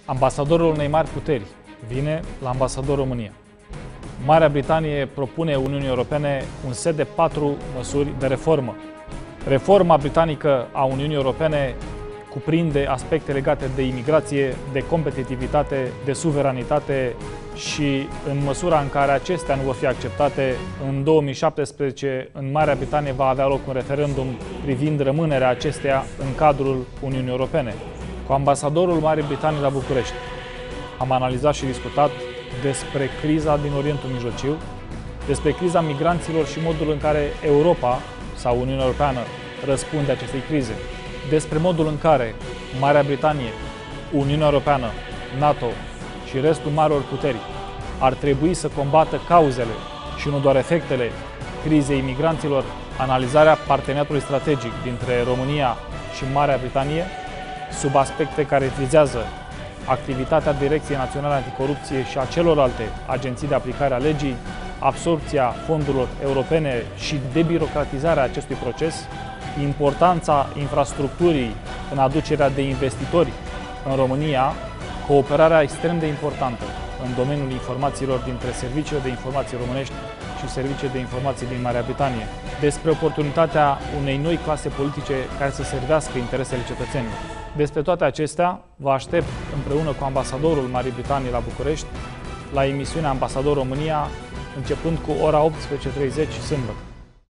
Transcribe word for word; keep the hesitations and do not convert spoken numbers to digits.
Ambasadorul unei mari puteri vine la ambasador România. Marea Britanie propune Uniunii Europene un set de patru măsuri de reformă. Reforma britanică a Uniunii Europene cuprinde aspecte legate de imigrație, de competitivitate, de suveranitate și în măsura în care acestea nu vor fi acceptate, în două mii șaptesprezece în Marea Britanie va avea loc un referendum privind rămânerea acesteia în cadrul Uniunii Europene. Cu ambasadorul Marii Britanii la București am analizat și discutat despre criza din Orientul Mijlociu, despre criza migranților și modul în care Europa sau Uniunea Europeană răspunde acestei crize, despre modul în care Marea Britanie, Uniunea Europeană, NATO și restul marilor puteri ar trebui să combată cauzele și nu doar efectele crizei migranților, analizarea parteneriatului strategic dintre România și Marea Britanie sub aspecte care vizează activitatea Direcției Naționale Anticorupție și a celorlalte agenții de aplicare a legii, absorbția fondurilor europene și debirocratizarea acestui proces, importanța infrastructurii în aducerea de investitori în România, cooperarea extrem de importantă în domeniul informațiilor dintre serviciile de informații românești și serviciile de informații din Marea Britanie, despre oportunitatea unei noi clase politice care să servească interesele cetățenilor. Despre toate acestea vă aștept împreună cu ambasadorul Marii Britanii la București la emisiunea Ambasador România, începând cu ora optsprezece și treizeci sâmbătă.